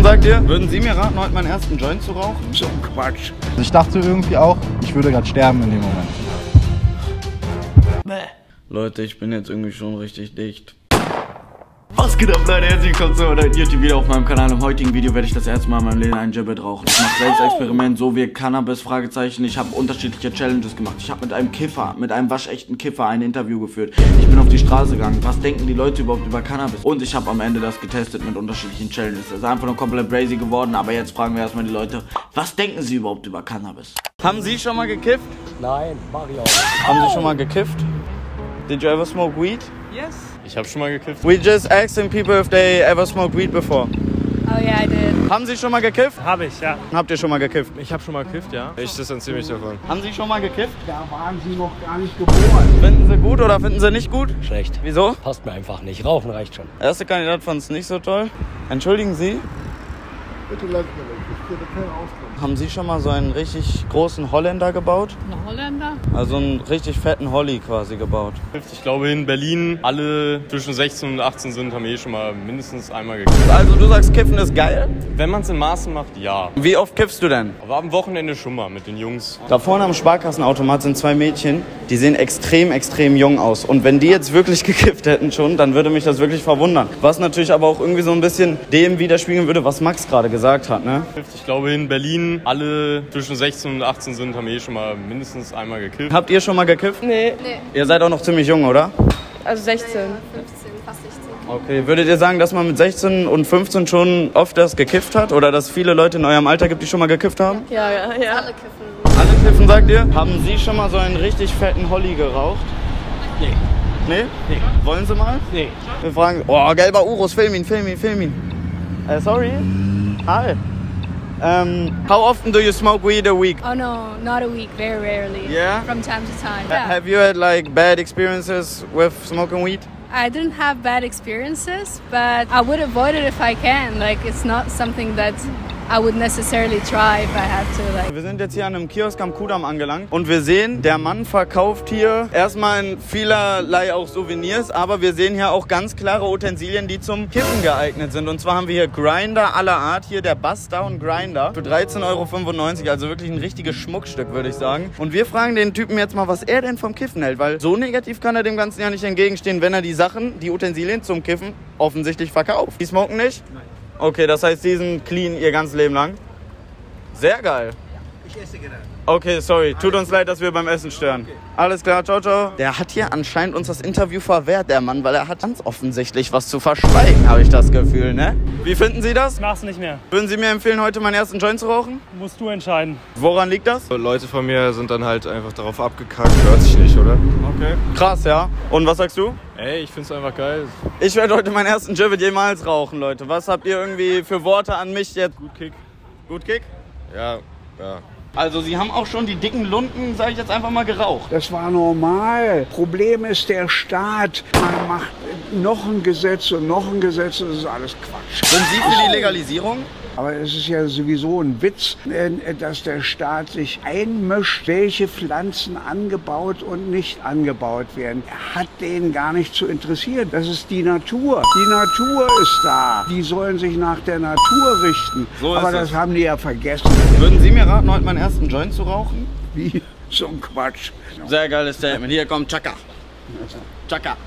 sagt ihr? Würden Sie mir raten, heute meinen ersten Joint zu rauchen? So ein Quatsch. Ich dachte irgendwie auch, ich würde gerade sterben in dem Moment. Leute, ich bin jetzt irgendwie schon richtig dicht. Was geht ab, Leute? Herzlich willkommen zu einem YouTube-Video auf meinem Kanal. Im heutigen Video werde ich das erste Mal in meinem Leben einen Gibbet rauchen. Ich mache Selbstexperiment, so wie Cannabis, Fragezeichen. Ich habe unterschiedliche Challenges gemacht. Ich habe mit einem Kiffer, mit einem waschechten Kiffer ein Interview geführt. Ich bin auf die Straße gegangen. Was denken die Leute überhaupt über Cannabis? Und ich habe am Ende das getestet mit unterschiedlichen Challenges. Das ist einfach nur komplett crazy geworden. Aber jetzt fragen wir erstmal die Leute, was denken sie überhaupt über Cannabis? Haben Sie schon mal gekifft? Nein, Mario. Haben Sie schon mal gekifft? Did you ever smoke weed? Yes. Ich habe schon mal gekifft. We just asking people if they ever smoked weed before. Oh yeah, I did. Haben Sie schon mal gekifft? Habe ich, ja. Habt ihr schon mal gekifft? Ich habe schon mal gekifft, ja. Ich distanziere mich davon. Haben Sie schon mal gekifft? Da waren Sie noch gar nicht geboren. Finden Sie gut oder finden Sie nicht gut? Schlecht. Wieso? Passt mir einfach nicht. Rauchen reicht schon. Erste Kandidat fand es nicht so toll. Entschuldigen Sie, Bitte lass mir weg. Ich gebe keinen Auftrag. haben Sie schon mal so einen richtig großen Holländer gebaut? Ein Holländer? Also einen richtig fetten Holly quasi gebaut. Ich glaube, in Berlin alle zwischen 16 und 18 sind, haben schon mal mindestens einmal gekifft. Also du sagst, Kiffen ist geil? Wenn man es in Maßen macht, ja. Wie oft kiffst du denn? Aber am Wochenende schon mal mit den Jungs. Da vorne am Sparkassenautomat sind zwei Mädchen, die sehen extrem jung aus. Und wenn die jetzt wirklich gekifft hätten schon, dann würde mich das wirklich verwundern. Was natürlich aber auch irgendwie so ein bisschen dem widerspiegeln würde, was Max gerade gesagt hat, ne? Ich glaube, in Berlin alle zwischen 16 und 18 sind, haben schon mal mindestens einmal gekifft. Habt ihr schon mal gekifft? Nee. Ihr seid auch noch ziemlich jung, oder? Also 16. 15, fast 16. Okay, würdet ihr sagen, dass man mit 16 und 15 schon oft das gekifft hat? Oder dass es viele Leute in eurem Alter gibt, die schon mal gekifft haben? Ja. Alle kiffen. Alle kiffen, sagt ihr? Haben Sie schon mal so einen richtig fetten Holly geraucht? Nee. Nee? Nee. Wollen Sie mal? Nee. Wir fragen, oh, gelber Urus, film ihn. Sorry? Hi. How often do you smoke weed a week? Oh no, not a week, very rarely. Yeah? From time to time. Yeah. Have you had like bad experiences with smoking weed? I didn't have bad experiences, but I would avoid it if I can. Like, it's not something that I would necessarily try if I had to. Like. Wir sind jetzt hier an einem Kiosk am Kudamm angelangt und wir sehen, der Mann verkauft hier erstmal in vielerlei auch Souvenirs, aber wir sehen hier auch ganz klare Utensilien, die zum Kippen geeignet sind. Und zwar haben wir hier Grinder aller Art, hier der Bassdown Grinder für 13,95 €, also wirklich ein richtiges Schmuckstück, würde ich sagen. Und wir fragen den Typen jetzt mal, was er denn vom Kiffen hält, weil so negativ kann er dem Ganzen ja nicht entgegenstehen, wenn er die Sachen, die Utensilien zum Kiffen offensichtlich verkauft. Die smoken nicht? Nein. Okay, das heißt, die sind clean ihr ganzes Leben lang? Sehr geil. Ich esse gerade. Okay, sorry. Tut uns leid, dass wir beim Essen stören. Okay. Alles klar, ciao, ciao. Der hat hier anscheinend uns das Interview verwehrt, der Mann, weil er hat ganz offensichtlich was zu verschweigen, habe ich das Gefühl, ne? Wie finden Sie das? Mach's nicht mehr. Würden Sie mir empfehlen, heute meinen ersten Joint zu rauchen? Musst du entscheiden. Woran liegt das? Leute von mir sind dann halt einfach darauf abgekackt. Hört sich nicht, oder? Okay. Krass, ja. Und was sagst du? Ey, ich find's einfach geil. Ich werde heute meinen ersten Gibbet jemals rauchen, Leute. Was habt ihr irgendwie für Worte an mich jetzt? Gut Kick. Gut Kick? Ja. Also Sie haben auch schon die dicken Lunden, sage ich jetzt einfach mal, geraucht. Das war normal. Problem ist der Staat. Man macht noch ein Gesetz und noch ein Gesetz. Das ist alles Quatsch. Sind Sie für die Legalisierung? Aber es ist ja sowieso ein Witz, dass der Staat sich einmischt, welche Pflanzen angebaut und nicht angebaut werden. Er hat den gar nicht zu interessieren. Das ist die Natur. Die Natur ist da. Die sollen sich nach der Natur richten. So ist Aber es. das haben die ja vergessen. Würden Sie mir raten, heute meinen ersten Joint zu rauchen? Wie? So ein Quatsch. Sehr geiles Statement. Hier kommt Chaka. Chaka.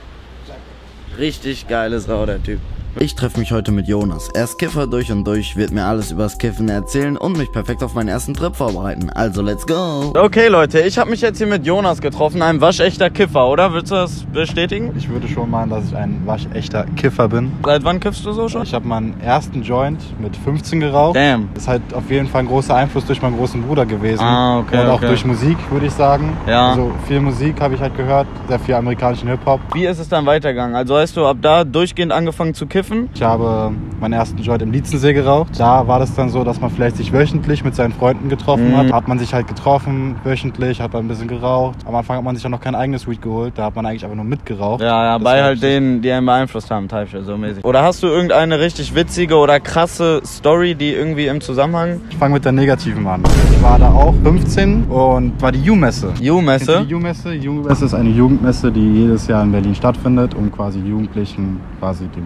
Richtig geiles Rau, der Typ. Ich treffe mich heute mit Jonas. Er ist Kiffer durch und durch, wird mir alles übers Kiffen erzählen und mich perfekt auf meinen ersten Trip vorbereiten. Also let's go! Okay Leute, ich habe mich jetzt hier mit Jonas getroffen, einem waschechter Kiffer, oder? Willst du das bestätigen? Ich würde schon meinen, dass ich ein waschechter Kiffer bin. Seit wann kiffst du so schon? Ich habe meinen ersten Joint mit 15 geraucht. Damn. Das ist halt auf jeden Fall ein großer Einfluss durch meinen großen Bruder gewesen. Ah, okay, und auch okay. durch Musik, würde ich sagen. Ja. Also viel Musik habe ich halt gehört, sehr viel amerikanischen Hip-Hop. Wie ist es dann weitergegangen? Also hast du ab da durchgehend angefangen zu kiffen? Ich habe meinen ersten Joint im Lietzensee geraucht. Da war das dann so, dass man vielleicht sich wöchentlich mit seinen Freunden getroffen hat. Hat man sich halt getroffen, wöchentlich, hat man ein bisschen geraucht. Am Anfang hat man sich ja noch kein eigenes Weed geholt, da hat man eigentlich einfach nur mitgeraucht. Ja, Das bei war halt denen, die einen beeinflusst haben, teilweise so mäßig. Oder hast du irgendeine richtig witzige oder krasse Story, die irgendwie im Zusammenhang? Ich fange mit der negativen an. Ich war da auch 15 und war die U-Messe. U-Messe? Die U-Messe. U-Messe ist eine Jugendmesse, die jedes Jahr in Berlin stattfindet, um quasi Jugendlichen quasi den Berufsweg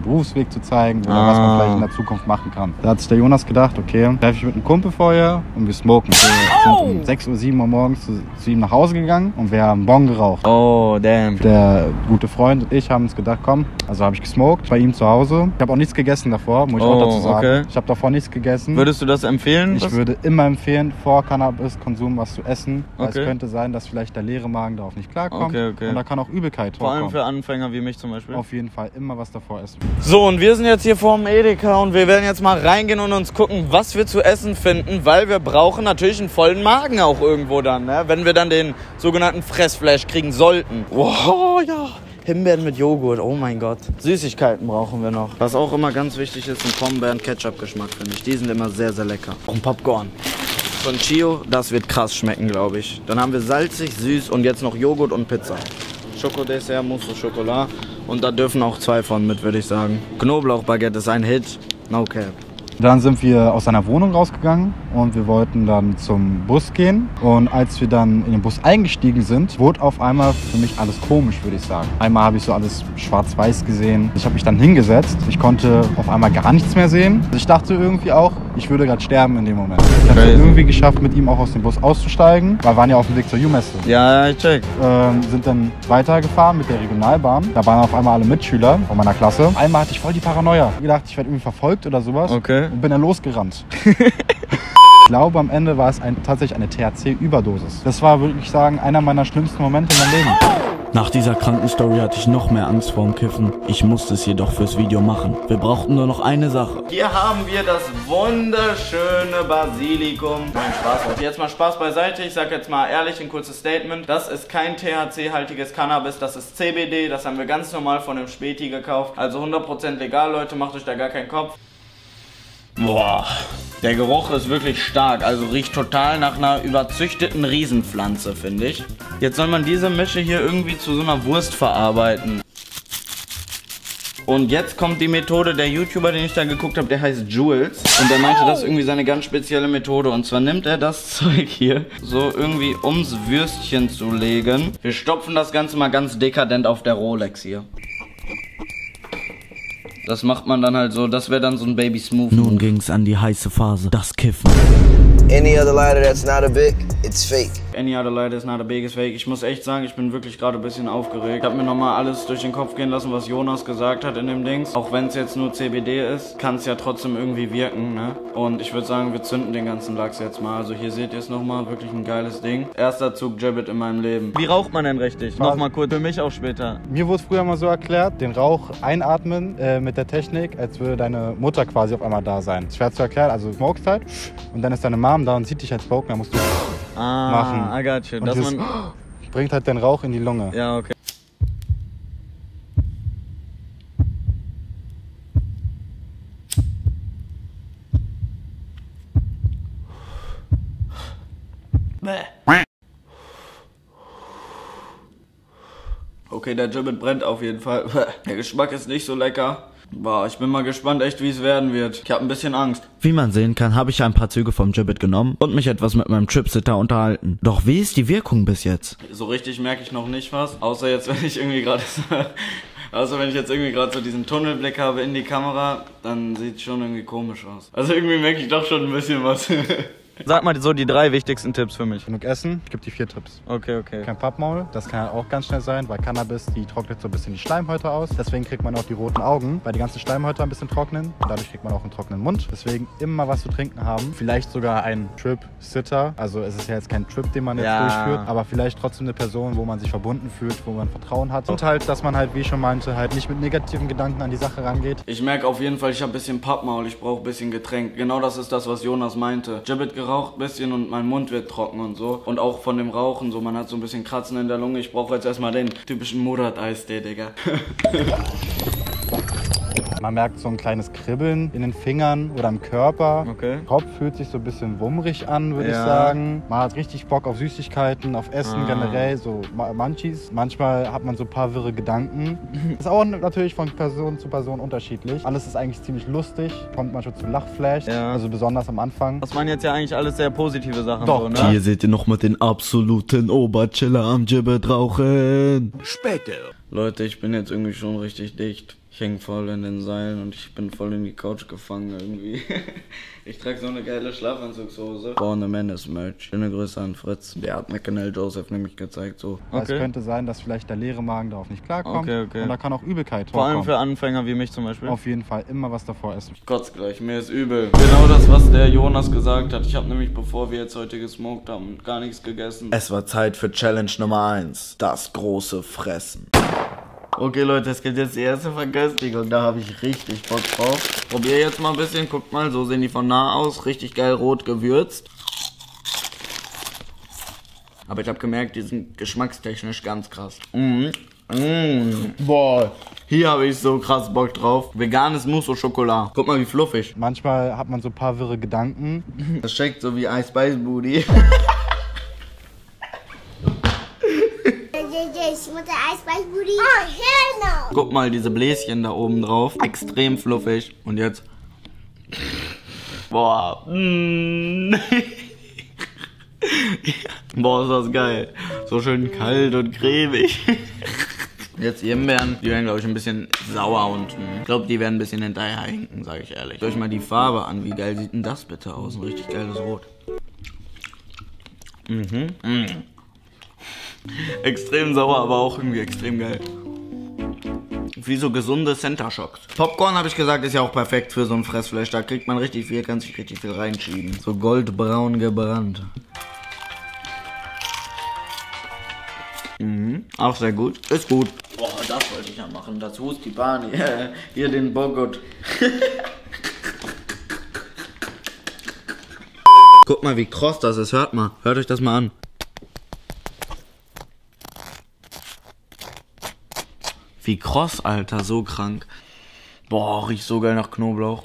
Ausweg zu zeigen oder was man vielleicht in der Zukunft machen kann. Da hat sich der Jonas gedacht, okay, treffe ich mit einem Kumpel vorher und wir smoken. Wir sind um 6 Uhr, 7 Uhr morgens zu ihm nach Hause gegangen und wir haben Bon geraucht. Oh, damn. Der gute Freund und ich haben uns gedacht, komm, also habe ich gesmoked bei ihm zu Hause. Ich habe auch nichts gegessen davor, muss ich auch dazu sagen. Okay. Ich habe davor nichts gegessen. Würdest du das empfehlen? Ich würde immer empfehlen, vor Cannabiskonsum was zu essen. Weil es könnte sein, dass vielleicht der leere Magen darauf nicht klarkommt. Okay. Und da kann auch Übelkeit vorkommen. Vor allem für Anfänger wie mich zum Beispiel. Auf jeden Fall immer was davor essen. So, und wir sind jetzt hier vorm Edeka und wir werden jetzt mal reingehen und uns gucken, was wir zu essen finden, weil wir brauchen natürlich einen vollen Magen auch irgendwo dann, ne? Wenn wir dann den sogenannten Fressflash kriegen sollten. Oh ja. Himbeeren mit Joghurt, oh mein Gott. Süßigkeiten brauchen wir noch. Was auch immer ganz wichtig ist, ein Pombeeren-Ketchup-Geschmack, finde ich. Die sind immer sehr, sehr lecker. Und Popcorn. Von Chio, das wird krass schmecken, glaube ich. Dann haben wir salzig, süß und jetzt noch Joghurt und Pizza. Schokodessert, Mousse au Chocolat. Und da dürfen auch 2 von mit, würde ich sagen. Knoblauchbaguette ist ein Hit. No cap. Dann sind wir aus seiner Wohnung rausgegangen und wir wollten dann zum Bus gehen. Und als wir dann in den Bus eingestiegen sind, wurde auf einmal für mich alles komisch, würde ich sagen. Einmal habe ich so alles schwarz-weiß gesehen. Ich habe mich dann hingesetzt. Ich konnte auf einmal gar nichts mehr sehen. Also ich dachte irgendwie auch, ich würde gerade sterben in dem Moment. Ich habe es irgendwie geschafft, mit ihm auch aus dem Bus auszusteigen. Wir waren ja auf dem Weg zur U-Messe. Ja, ich check. Sind dann weitergefahren mit der Regionalbahn. Da waren auf einmal alle Mitschüler von meiner Klasse. Einmal hatte ich voll die Paranoia. Ich dachte, ich werde irgendwie verfolgt oder sowas. Okay. Und bin dann losgerannt. Ich glaube, am Ende war es tatsächlich eine THC-Überdosis. Das war, würde ich sagen, einer meiner schlimmsten Momente in meinem Leben. Nach dieser kranken Story hatte ich noch mehr Angst vorm Kiffen. Ich musste es jedoch fürs Video machen. Wir brauchten nur noch eine Sache. Hier haben wir das wunderschöne Basilikum. Nein, Spaß. Jetzt mal Spaß beiseite. Ich sag jetzt mal ehrlich ein kurzes Statement. Das ist kein THC-haltiges Cannabis. Das ist CBD. Das haben wir ganz normal von dem Späti gekauft. Also 100% legal, Leute. Macht euch da gar keinen Kopf. Boah, der Geruch ist wirklich stark, also riecht total nach einer überzüchteten Riesenpflanze, finde ich. Jetzt soll man diese Mische hier irgendwie zu so einer Wurst verarbeiten. Und jetzt kommt die Methode, der YouTuber, den ich da geguckt habe, der heißt Jules. Und der meinte, das ist irgendwie seine ganz spezielle Methode. Und zwar nimmt er das Zeug hier so irgendwie ums Würstchen zu legen. Wir stopfen das Ganze mal ganz dekadent auf der Rolex hier. Das macht man dann halt so, das wäre dann so ein Baby Smooth. Nun ging's an die heiße Phase, das Kiffen. Any other lighter that's not a big, it's fake. Any other lighter is not a big, is fake. Ich muss echt sagen, ich bin wirklich gerade ein bisschen aufgeregt. Ich habe mir nochmal alles durch den Kopf gehen lassen, was Jonas gesagt hat in dem Dings. Auch wenn es jetzt nur CBD ist, kann es ja trotzdem irgendwie wirken, ne? Und ich würde sagen, wir zünden den ganzen Lachs jetzt mal. Also hier seht ihr es nochmal, wirklich ein geiles Ding. Erster Zug Gibbet in meinem Leben. Wie raucht man denn richtig? Nochmal kurz, für mich auch später. Mir wurde früher mal so erklärt, den Rauch einatmen mit der Technik, als würde deine Mutter quasi auf einmal da sein. Schwer zu erklären, also du smokest halt und dann ist deine Mom da und sieht dich als Smoken, dann musst du machen. I got you. Und das bringt halt den Rauch in die Lunge. Ja, okay. Okay, der Gibbet brennt auf jeden Fall. Der Geschmack ist nicht so lecker. Boah, ich bin mal gespannt echt, wie es werden wird. Ich habe ein bisschen Angst. Wie man sehen kann, habe ich ein paar Züge vom Gibbet genommen und mich etwas mit meinem Tripsitter unterhalten. Doch wie ist die Wirkung bis jetzt? So richtig merke ich noch nicht was. Außer jetzt, wenn ich irgendwie gerade so diesen Tunnelblick habe in die Kamera, dann sieht es schon irgendwie komisch aus. Also irgendwie merke ich doch schon ein bisschen was. Sag mal so die 3 wichtigsten Tipps für mich. Genug essen, ich gebe die 4 Tipps. Okay. Kein Pappmaul, das kann auch ganz schnell sein, weil Cannabis, die trocknet so ein bisschen die Schleimhäute aus. Deswegen kriegt man auch die roten Augen, weil die ganzen Schleimhäute ein bisschen trocknen. Und dadurch kriegt man auch einen trockenen Mund. Deswegen immer was zu trinken haben. Vielleicht sogar ein Trip-Sitter. Also es ist ja jetzt kein Trip, den man jetzt durchführt, aber vielleicht trotzdem eine Person, wo man sich verbunden fühlt, wo man Vertrauen hat. Und halt, dass man halt, wie ich schon meinte, halt nicht mit negativen Gedanken an die Sache rangeht. Ich merke auf jeden Fall, ich habe ein bisschen Pappmaul, ich brauche ein bisschen Getränk. Genau das ist das, was Jonas meinte. Gibbet geraucht ein bisschen und mein Mund wird trocken und so. Und auch von dem Rauchen so, man hat so ein bisschen Kratzen in der Lunge. Ich brauche jetzt erstmal den typischen Murat-Eistee, Digga. Man merkt so ein kleines Kribbeln in den Fingern oder im Körper. Okay. Der Kopf fühlt sich so ein bisschen wummrig an, würde ich sagen. Man hat richtig Bock auf Süßigkeiten, auf Essen generell, so Munchies. Manchmal hat man so ein paar wirre Gedanken. Ist auch natürlich von Person zu Person unterschiedlich. Alles ist eigentlich ziemlich lustig, kommt manchmal zu Lachflash, also besonders am Anfang. Das waren jetzt ja eigentlich alles sehr positive Sachen. Doch, so, ne? Hier seht ihr nochmal den absoluten Oberchiller am Gibbet rauchen. Später. Leute, ich bin jetzt irgendwie schon richtig dicht. Ich hänge voll in den Seilen und ich bin voll in die Couch gefangen irgendwie. Ich trage so eine geile Schlafanzugshose. Born a Menace Merch. Schöne Grüße an Fritz. Der hat McConnell Joseph nämlich gezeigt so. Es könnte sein, dass vielleicht der leere Magen darauf nicht klarkommt. Okay. Und da kann auch Übelkeit Vor vorkommen. allem für Anfänger wie mich zum Beispiel. Auf jeden Fall immer was davor essen. Ich kotze gleich, mir ist übel. Genau das, was der Jonas gesagt hat. Ich habe nämlich, bevor wir jetzt heute gesmoked haben, gar nichts gegessen. Es war Zeit für Challenge Nummer 1. Das große Fressen. Okay Leute, es gibt jetzt die erste Verköstigung, da habe ich richtig Bock drauf. Probier jetzt mal ein bisschen, guckt mal, so sehen die von nah aus, richtig geil rot gewürzt. Aber ich habe gemerkt, die sind geschmackstechnisch ganz krass. Boah, hier habe ich so krass Bock drauf. Veganes Mousse au Chocolat. Guck mal, wie fluffig. Manchmal hat man so ein paar wirre Gedanken. Das schmeckt so wie Ice Spice Booty. Guck mal, diese Bläschen da oben drauf. Extrem fluffig. Und jetzt. Boah. Boah, ist das geil. So schön kalt und cremig. Jetzt Himbeeren. Die werden, glaube ich, ein bisschen sauer und ich glaube, die werden ein bisschen hinterher hinken, sage ich ehrlich. Schau euch mal die Farbe an. Wie geil sieht denn das bitte aus? Ein richtig geiles Rot. Extrem sauer, aber auch irgendwie extrem geil. Wie so gesunde Center Shocks. Popcorn, habe ich gesagt, ist ja auch perfekt für so ein Fressfleisch. Da kriegt man richtig viel, kann sich richtig viel reinschieben. So goldbraun gebrannt. Auch sehr gut. Ist gut. Boah, das wollte ich ja machen. Das Hustipani. Hier den Bogot. Guck mal, wie kross das ist. Hört mal. Hört euch das mal an. Wie kross, Alter, so krank. Boah, riecht so geil nach Knoblauch.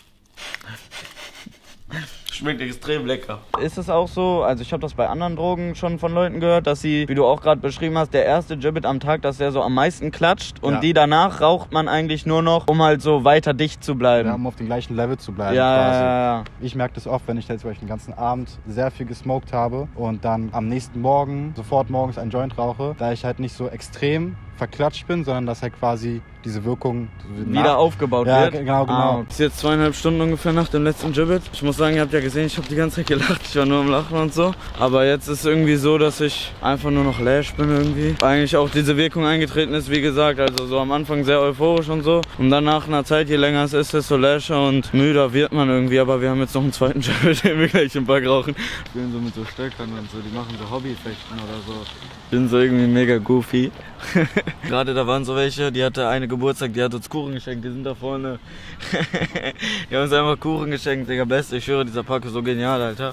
Schmeckt extrem lecker. Ist es auch so, also ich habe das bei anderen Drogen schon von Leuten gehört, dass sie, wie du auch gerade beschrieben hast, der erste Gibbet am Tag, dass der so am meisten klatscht und die danach raucht man eigentlich nur noch, um halt so weiter dicht zu bleiben. Ja, um auf dem gleichen Level zu bleiben. Ja. Ich merke das oft, wenn ich jetzt den ganzen Abend sehr viel gesmoked habe und dann am nächsten Morgen sofort morgens einen Joint rauche, da ich halt nicht so extrem verklatscht bin, sondern dass halt quasi diese Wirkung wieder aufgebaut wird. Ja, genau. Ist jetzt 2,5 Stunden ungefähr nach dem letzten Gibbet. Ich muss sagen, ihr habt ja gesehen, ich habe die ganze Zeit gelacht. Ich war nur am Lachen und so. Aber jetzt ist es irgendwie so, dass ich einfach nur noch lash bin irgendwie. Eigentlich auch diese Wirkung eingetreten ist, wie gesagt. Also so am Anfang sehr euphorisch und so. Und dann nach einer Zeit, je länger es ist, desto lasher und müder wird man irgendwie. Aber wir haben jetzt noch einen zweiten Gibbet, den wir gleich im Park rauchen. Spielen so mit so Stöckern und so. Die machen so Hobbyfechten oder so. Bin so irgendwie mega goofy. Gerade da waren so welche, die hatte eine Geburtstag, die hat uns Kuchen geschenkt, die sind da vorne. Die haben uns einfach Kuchen geschenkt, Digga, beste, ich schwöre, dieser Park ist so genial, Alter.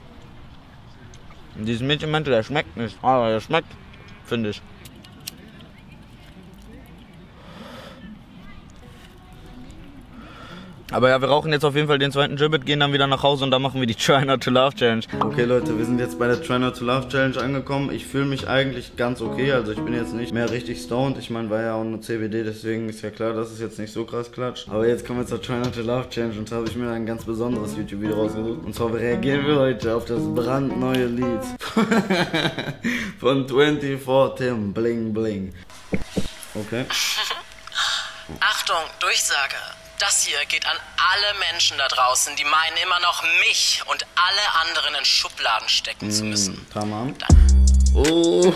Und dieses Mädchen meinte, der schmeckt nicht, aber der schmeckt, finde ich. Aber ja, wir rauchen jetzt auf jeden Fall den zweiten Gibbet, gehen dann wieder nach Hause und dann machen wir die Try Not to Laugh Challenge. Okay Leute, wir sind jetzt bei der Try Not to Laugh Challenge angekommen. Ich fühle mich eigentlich ganz okay, also ich bin jetzt nicht mehr richtig stoned. Ich meine, war ja auch nur CBD, deswegen ist ja klar, dass es jetzt nicht so krass klatscht. Aber jetzt kommen wir zur Try Not to Laugh Challenge und da habe ich mir ein ganz besonderes YouTube-Video rausgesucht. Und zwar reagieren wir heute auf das brandneue Lied von 24 Tim, Bling Bling. Okay. Achtung, Durchsage. Das hier geht an alle Menschen da draußen, die meinen immer noch mich und alle anderen in Schubladen stecken zu müssen. Tamam. Oh.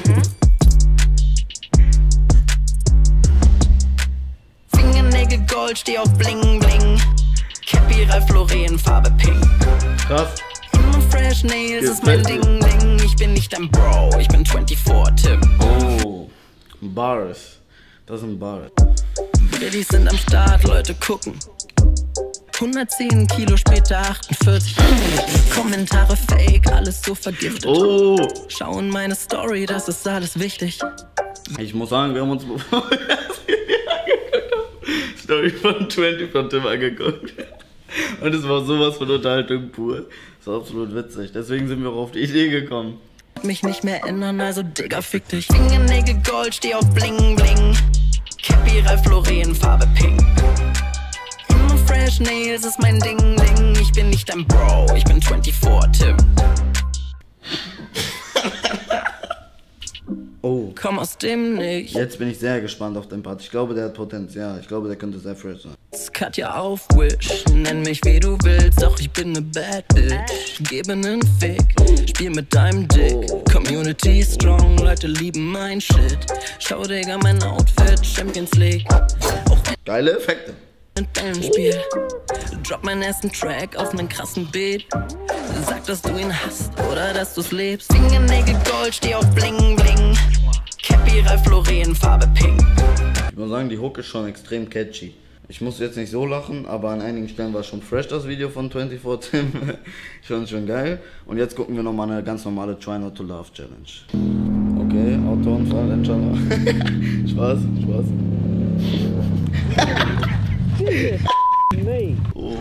Fingernägel Gold, steh auf Bling Bling. Cappy Ralph Lauren, Farbe Pink. Krass. Immer Fresh Nails ist mein Ding Ding. Ich bin nicht dein Bro, ich bin 24 Tim. Oh. Bars. Das sind Bars. Biddies sind am Start, Leute gucken. 110 Kilo später 48. Kommentare fake, alles so vergiftet. Oh. Schau in meine Story, das ist alles wichtig. Ich muss sagen, wir haben uns bevor wir das Video angeguckt haben, Story von 24 Tim angeguckt. Und es war sowas von Unterhaltung pur. Das ist absolut witzig. Deswegen sind wir auch auf die Idee gekommen. Mich nicht mehr ändern, also Digga, fick dich. Fingernägel Gold, steh auf Bling Bling. Cappy Ralph Lauren, Farbe Pink. Immer Fresh Nails ist mein Ding Ding. Ich bin nicht dein Bro, ich bin 24 Tim. Oh, komm aus dem Nichts. Jetzt bin ich sehr gespannt auf den Part. Ich glaube, der hat Potenzial. Ich glaube, der könnte sehr fresh sein. Katja auf Wish, nenn mich wie du willst, doch ich bin ne Bad Bitch. Gebe nen Fick, spiel mit deinem Dick. Community strong, Leute lieben mein Shit. Schau, Digga, mein Outfit, Champions League. Geile Effekte. Mit deinem Spiel, drop meinen ersten Track auf nen krassen Beat. Sag, dass du ihn hast oder dass du's lebst. Fingernägel Gold, steh auf Bling Bling. Cappy, Ralph Lauren, Farbe Pink. Ich muss sagen, die Hook ist schon extrem catchy. Ich muss jetzt nicht so lachen, aber an einigen Stellen war es schon fresh, das Video von 24 Tim. Ich fand es schon geil. Und jetzt gucken wir nochmal eine ganz normale Try Not to Laugh Challenge. Okay, Autounfall, inshallah. Spaß, Spaß. Oh.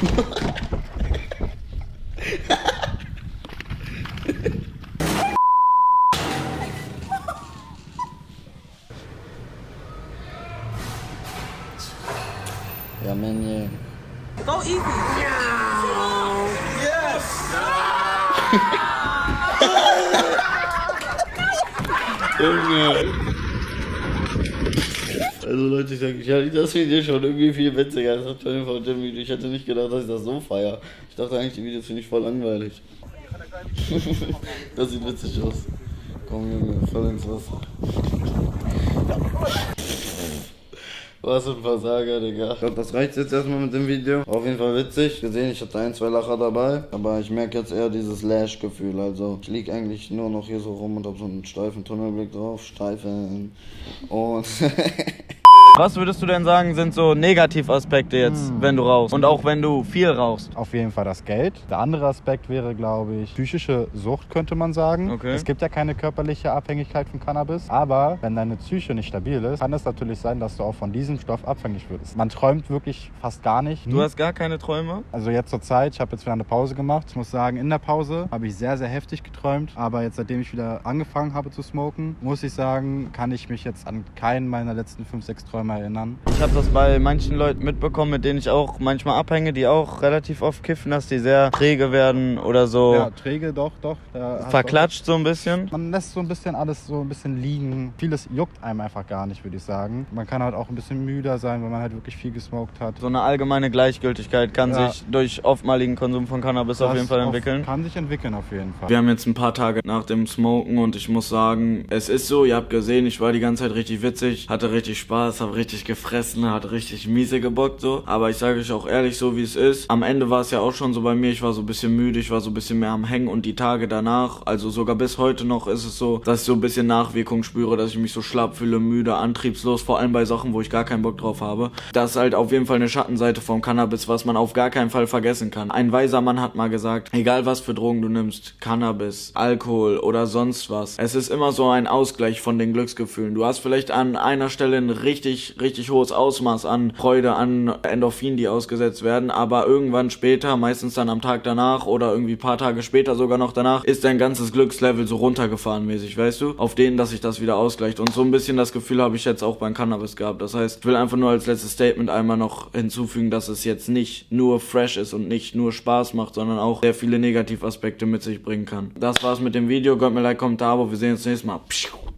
Ja, man, yeah. Go easy. Yes. Also Leute, ich hatte das Video schon irgendwie viel witziger. Das hat schon von dem Video. Ich hätte nicht gedacht, dass ich das so feiere. Ich dachte eigentlich, die Videos finde ich voll langweilig. Das sieht witzig aus. Komm Junge, voll ins Wasser. Was ein Versager, Digga. Ich glaube, das reicht jetzt erstmal mit dem Video. Auf jeden Fall witzig. Gesehen, ich hatte 1, 2 Lacher dabei. Aber ich merke jetzt eher dieses Lash-Gefühl. Also, ich liege eigentlich nur noch hier so rum und habe so einen steifen Tunnelblick drauf. Steifen. Und... Was würdest du denn sagen, sind so Negativaspekte jetzt, wenn du rauchst und auch wenn du viel rauchst? Auf jeden Fall das Geld. Der andere Aspekt wäre, glaube ich, psychische Sucht, könnte man sagen. Okay. Es gibt ja keine körperliche Abhängigkeit von Cannabis, aber wenn deine Psyche nicht stabil ist, kann es natürlich sein, dass du auch von diesem Stoff abhängig wirst. Man träumt wirklich fast gar nicht. Du hast gar keine Träume? Also jetzt zur Zeit, ich habe jetzt wieder eine Pause gemacht. Ich muss sagen, in der Pause habe ich sehr, sehr heftig geträumt, aber jetzt, seitdem ich wieder angefangen habe zu smoken, muss ich sagen, kann ich mich jetzt an keinen meiner letzten 5, 6 Träume erinnern. Ich habe das bei manchen Leuten mitbekommen, mit denen ich auch manchmal abhänge, die auch relativ oft kiffen, dass die sehr träge werden oder so. Ja, träge, doch. Verklatscht so ein bisschen. Man lässt so ein bisschen alles so ein bisschen liegen. Vieles juckt einem einfach gar nicht, würde ich sagen. Man kann halt auch ein bisschen müder sein, weil man halt wirklich viel gesmoked hat. So eine allgemeine Gleichgültigkeit kann sich durch oftmaligen Konsum von Cannabis auf jeden Fall entwickeln. Kann sich entwickeln auf jeden Fall. Wir haben jetzt ein paar Tage nach dem Smoken und ich muss sagen, es ist so, ihr habt gesehen, ich war die ganze Zeit richtig witzig, hatte richtig Spaß, habe richtig gefressen, hat richtig miese gebockt so. Aber ich sage euch auch ehrlich, so wie es ist. Am Ende war es ja auch schon so bei mir, ich war so ein bisschen müde, ich war so ein bisschen mehr am Hängen und die Tage danach, also sogar bis heute noch ist es so, dass ich so ein bisschen Nachwirkung spüre, dass ich mich so schlapp fühle, müde, antriebslos, vor allem bei Sachen, wo ich gar keinen Bock drauf habe. Das ist halt auf jeden Fall eine Schattenseite vom Cannabis, was man auf gar keinen Fall vergessen kann. Ein weiser Mann hat mal gesagt, egal was für Drogen du nimmst, Cannabis, Alkohol oder sonst was, es ist immer so ein Ausgleich von den Glücksgefühlen. Du hast vielleicht an einer Stelle ein richtig hohes Ausmaß an Freude, an Endorphinen, die ausgesetzt werden, aber irgendwann später, meistens dann am Tag danach oder irgendwie ein paar Tage später sogar noch danach, ist dein ganzes Glückslevel so runtergefahren mäßig, weißt du? Auf denen, dass sich das wieder ausgleicht. Und so ein bisschen das Gefühl habe ich jetzt auch beim Cannabis gehabt. Das heißt, ich will einfach nur als letztes Statement einmal noch hinzufügen, dass es jetzt nicht nur fresh ist und nicht nur Spaß macht, sondern auch sehr viele Negativaspekte mit sich bringen kann. Das war's mit dem Video. Gönnt mir Like, Kommentar, aber wir sehen uns nächstes Mal.